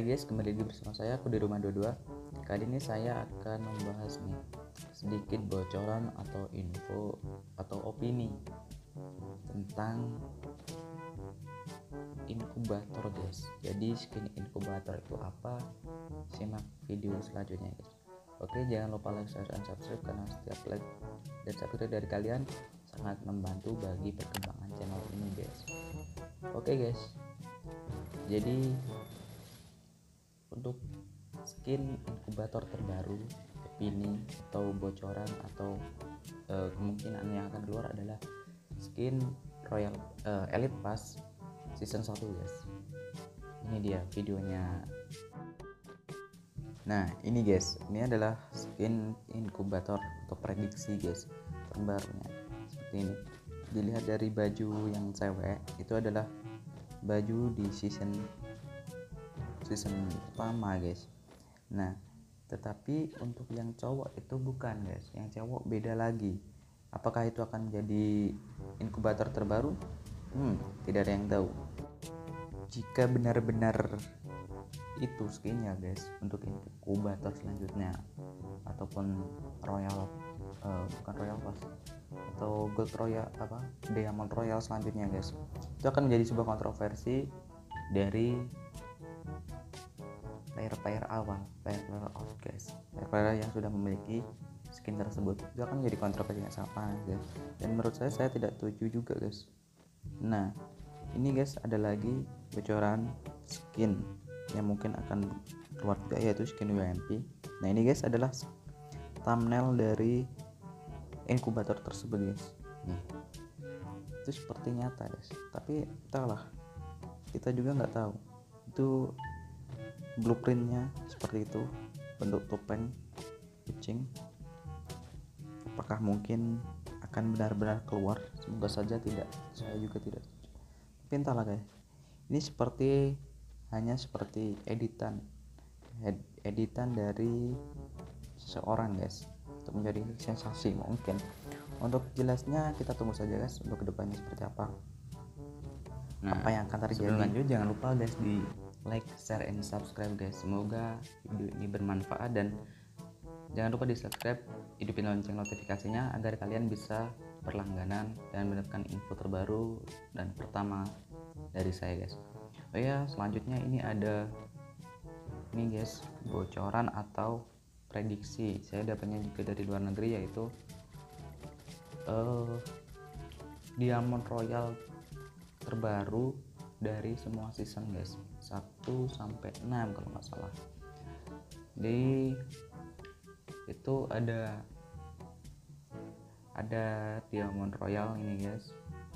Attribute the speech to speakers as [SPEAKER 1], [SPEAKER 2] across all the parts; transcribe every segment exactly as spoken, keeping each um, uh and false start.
[SPEAKER 1] guys, kembali lagi bersama saya, aku di rumah dua puluh dua. Kali ini saya akan membahas nih sedikit bocoran atau info atau opini tentang inkubator guys. Jadi skin inkubator itu apa? Simak video selanjutnya guys. Oke, jangan lupa like, share, dan subscribe karena setiap like dan subscribe dari kalian sangat membantu bagi perkembangan channel ini guys. Oke guys, jadi untuk skin inkubator terbaru, opini atau bocoran atau uh, kemungkinan yang akan keluar adalah skin Royal uh, Elite Pass season satu guys. Ini dia videonya. Nah ini guys, ini adalah skin inkubator atau prediksi guys terbarunya. Seperti ini, dilihat dari baju yang cewek itu adalah baju di season season pertama guys. Nah tetapi untuk yang cowok itu bukan guys, yang cowok beda lagi. Apakah itu akan menjadi inkubator terbaru? Hmm, tidak ada yang tahu. Jika benar-benar itu skinnya guys untuk inkubator selanjutnya ataupun royal uh, bukan royal pass atau gold royal apa diamond royal selanjutnya guys, itu akan menjadi sebuah kontroversi dari player-player awal, player-player off guys, player-player yang sudah memiliki skin tersebut. Itu akan menjadi kontroversi yang sangat panas guys, dan menurut saya saya tidak setuju juga guys. Nah ini guys, ada lagi bocoran skin yang mungkin akan keluar juga, yaitu skin U M P. Nah ini guys adalah thumbnail dari inkubator tersebut guys. Nih, itu seperti nyata guys, tapi entahlah, kita juga nggak tahu itu blueprintnya seperti itu, bentuk topeng kucing. Apakah mungkin akan benar-benar keluar? Semoga saja tidak, saya juga tidak. Tapi entahlah guys, ini seperti hanya seperti editan ed, editan dari seseorang guys untuk menjadi sensasi mungkin. Untuk jelasnya kita tunggu saja guys untuk kedepannya seperti apa. Nah, apa yang akan terjadi. Sebelum lanjut, jangan lupa guys di like, share, and subscribe guys. Semoga video ini bermanfaat, dan jangan lupa di subscribe, hidupin lonceng notifikasinya agar kalian bisa berlangganan dan mendapatkan info terbaru dan pertama dari saya guys. Oh ya, selanjutnya ini ada ini guys, bocoran atau prediksi. Saya dapatnya juga dari luar negeri, yaitu uh, Diamond Royal terbaru dari semua season guys, satu sampai enam kalau nggak salah. Di itu ada ada Diamond Royal ini guys.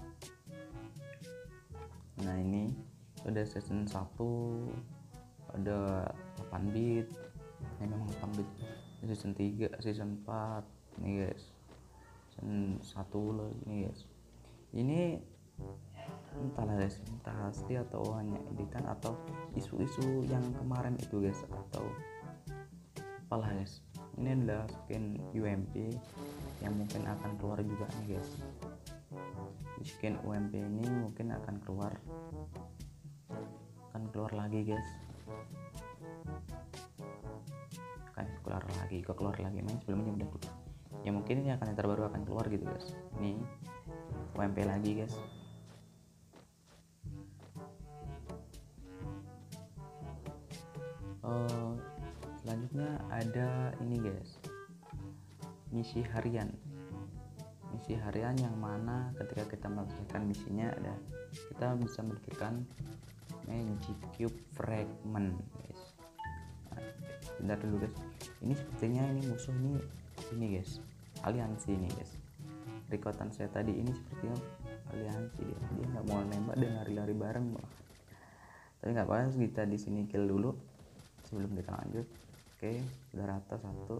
[SPEAKER 1] Nah ini ada season satu, ada delapan bit, ini memang delapan bit. Season tiga, season empat nih guys, season satu lagi nih guys. Ini entahlah guys, entah asli atau hanya editan atau isu-isu yang kemarin itu guys, atau apalah guys. Ini adalah skin U M P yang mungkin akan keluar juga nih guys. Skin U M P ini mungkin akan keluar akan keluar lagi guys, akan keluar lagi kok keluar lagi main sebelumnya udah keluar. Ya mungkin ini akan yang terbaru akan keluar gitu guys. Ini U M P lagi guys. Uh, selanjutnya ada ini guys, misi harian. Misi harian yang mana ketika kita melakukan misinya ada kita bisa mendapatkan magic cube fragment guys. Nah, bentar dulu guys, ini sepertinya ini musuh ini ini guys, aliansi ini guys. Rekotan saya tadi ini sepertinya aliansi, dia dia nggak mau nembak dan lari-lari bareng malah. Tapi nggak apa-apa, kita di sini kill dulu sebelum kita lanjut. Oke, sudah rata satu.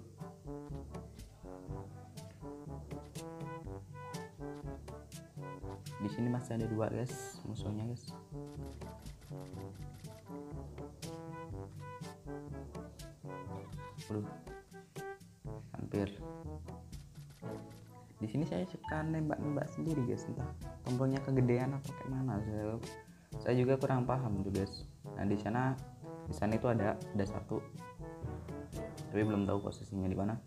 [SPEAKER 1] Di sini masih ada dua guys musuhnya guys. Aduh, hampir. Di sini saya suka nembak-nembak sendiri guys, entah tombolnya kegedean atau kayak mana. Saya, saya juga kurang paham tuh guys. Nah di sana Di sana itu ada ada satu, tapi belum tahu posisinya di mana.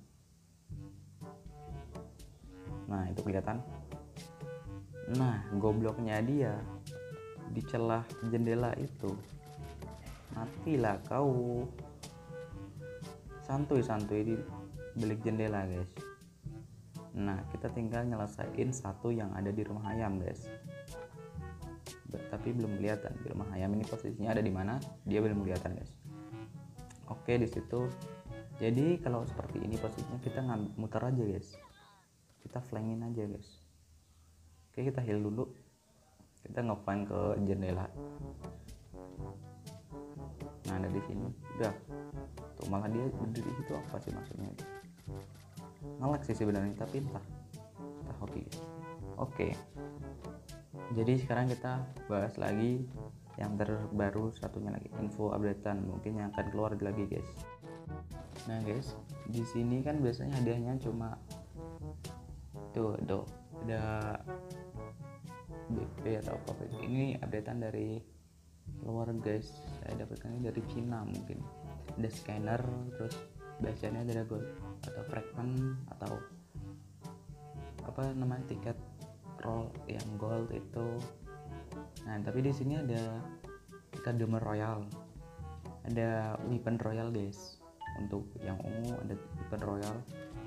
[SPEAKER 1] Nah itu kelihatan. Nah gobloknya dia di celah jendela itu, matilah kau. Santuy-santuy di balik jendela guys. Nah kita tinggal nyelesain satu yang ada di rumah ayam guys, tapi belum kelihatan di rumah ayam ini posisinya ada di mana, dia belum kelihatan guys. Oke di situ. Jadi kalau seperti ini posisinya kita ngambil muter aja guys, kita flankin aja guys. Oke kita heal dulu, kita ngeflank ke jendela. Nah ada di sini udah tuh, malah dia berdiri itu apa sih maksudnya? Ngelek sih sebenarnya, tapi entah entah hoki guys. Oke jadi sekarang kita bahas lagi yang terbaru satunya lagi, info updatean mungkin yang akan keluar lagi guys. Nah guys, di sini kan biasanya hadiahnya cuma tuh tuh ada B P atau apa itu. Ini updatean dari luar guys, saya dapatkan ini dari Cina mungkin. Ada scanner, terus bacanya ada gold atau fragment atau apa namanya tiket roll yang gold itu. Nah tapi di sini ada Academy Royal, ada weapon royal guys. Untuk yang ungu ada weapon royal,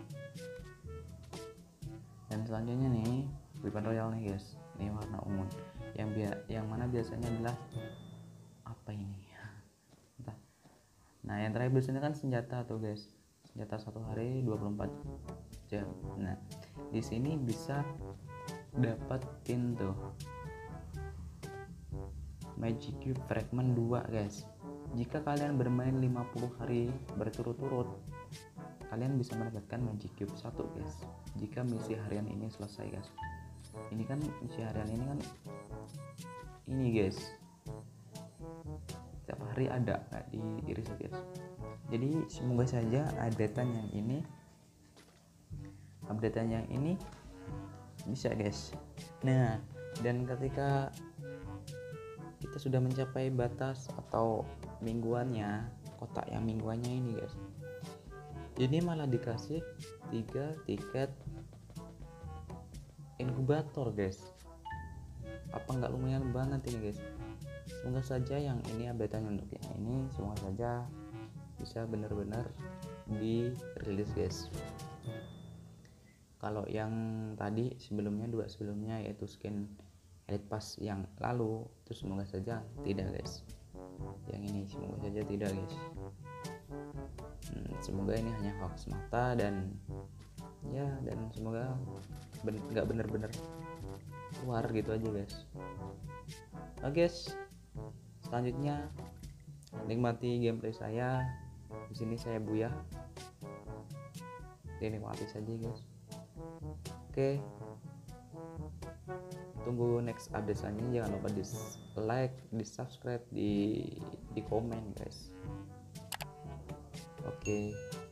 [SPEAKER 1] dan selanjutnya nih weapon royal nih guys, ini warna ungu yang biar yang mana biasanya adalah apa ini entah. Nah yang terakhir biasanya kan senjata tuh guys, senjata satu hari dua puluh empat jam. Nah di sini bisa dapetin tuh Magic Cube Fragment dua guys. Jika kalian bermain lima puluh hari berturut-turut, kalian bisa mendapatkan Magic Cube satu guys, jika misi harian ini selesai guys. Ini kan misi harian ini kan ini guys, setiap hari ada, nggak diiris guys. Jadi semoga saja updatean yang ini updatean yang ini bisa guys. Nah dan ketika kita sudah mencapai batas atau mingguannya, kotak yang mingguannya ini guys, ini malah dikasih tiga tiket inkubator guys. Apa nggak lumayan banget ini guys? Semoga saja yang ini updatean untuk yang ini semoga saja bisa benar-benar dirilis guys. Kalau yang tadi sebelumnya dua sebelumnya yaitu skin Elite Pass yang lalu itu semoga saja tidak guys. Yang ini semoga saja tidak guys. Hmm, semoga ini hanya hoax semata dan ya dan semoga ben- nggak bener-bener keluar gitu aja guys. Oke guys, selanjutnya nikmati gameplay saya. Di sini saya Buya. Dinikmati saja guys. Oke. Tunggu next update selanjutnya. Jangan lupa di like, di subscribe, di di komen guys. Oke.